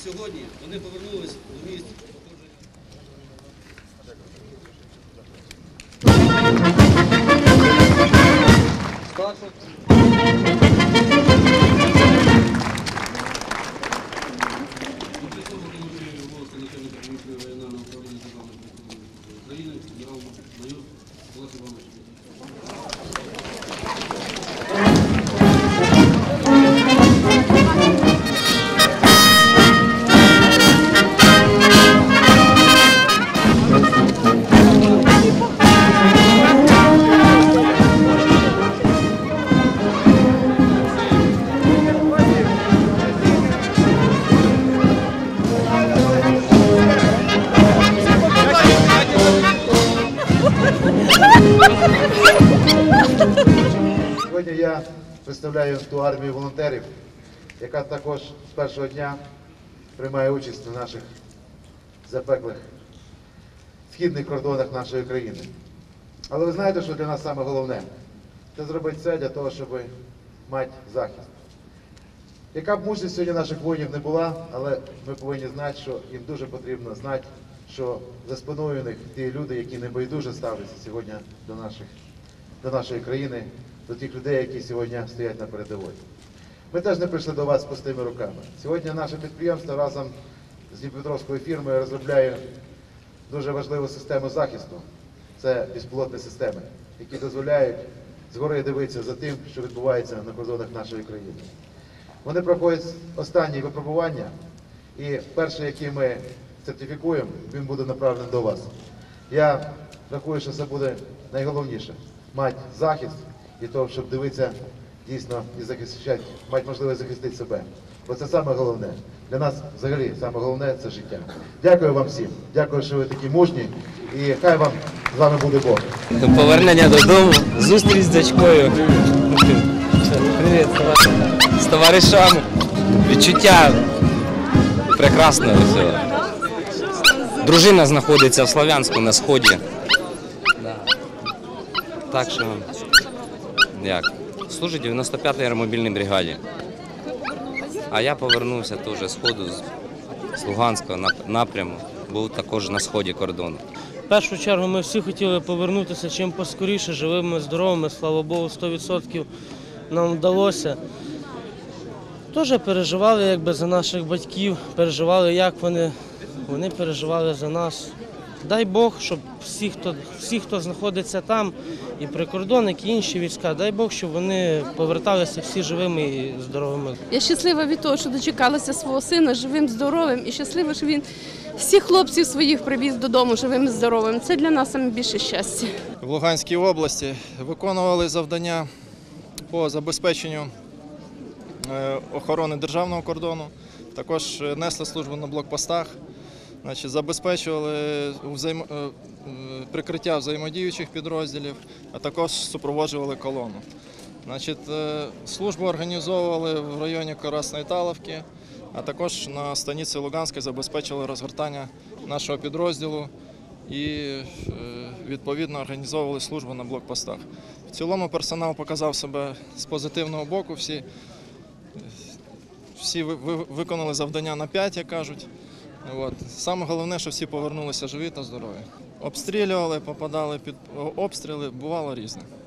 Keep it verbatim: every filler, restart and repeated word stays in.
сьогодні вони повернулись до місць походження. України, генерал-майор Олег Іванович. Сьогодні я представляю ту армію волонтерів, яка також з першого дня приймає участь на наших запеклих східних кордонах нашої країни. Але ви знаєте, що для нас саме головне? Це зробити все для того, щоб мати захист. Яка б мужність сьогодні наших воїнів не була, але ми повинні знати, що їм дуже потрібно знати, що за спиною у них ті люди, які небайдуже ставляться сьогодні до, наших, до нашої країни, до тих людей, які сьогодні стоять на передовій. Ми теж не прийшли до вас з пустими руками. Сьогодні наше підприємство разом з дніпропетровською фірмою розробляє дуже важливу систему захисту. Це безпілотні системи, які дозволяють згори дивитися за тим, що відбувається на кордонах нашої країни. Вони проходять останні випробування, і перший, який ми сертифікуємо, він буде направлений до вас. Я рахую, що це буде найголовніше – мати захист і того, щоб дивитися дійсно і захищати, мати можливість захистити себе. Бо це саме головне. Для нас взагалі саме головне – це життя. Дякую вам всім. Дякую, що ви такі мужні. І хай вам з вами буде Бог. Повернення додому, зустріч з дочкою. Привіт, з товаришами. Відчуття прекрасне. Дружина знаходиться в Слов'янську на сході. Так що, як, служить в дев'яносто п'ятій аеромобільній бригаді. А я повернувся теж з сходу, з Луганського напряму, був також на сході кордону. В першу чергу ми всі хотіли повернутися чим поскоріше, живими, здоровими, слава Богу, сто відсотків нам вдалося. Теж переживали якби за наших батьків, переживали, як вони, вони переживали за нас. Дай Бог, щоб всі, хто, всі, хто знаходиться там, і прикордонники, і інші війська, дай Бог, щоб вони поверталися всі живими і здоровими. Я щаслива від того, що дочекалася свого сина живим, здоровим, і щаслива, що він всіх хлопців своїх привіз додому живим і здоровим. Це для нас найбільше щастя. В Луганській області виконували завдання по забезпеченню охорони державного кордону, також несли службу на блокпостах. Значить, забезпечували взаємо... прикриття взаємодіючих підрозділів, а також супроводжували колону. Значить, службу організовували в районі Корасної Таловки, а також на станиці Луганській забезпечили розгортання нашого підрозділу і відповідно організовували службу на блокпостах. В цілому персонал показав себе з позитивного боку, всі, всі виконали завдання на п'ять, як кажуть. От. Саме головне, що всі повернулися живі та здорові. Обстрілювали, попадали під обстріли, бувало різне.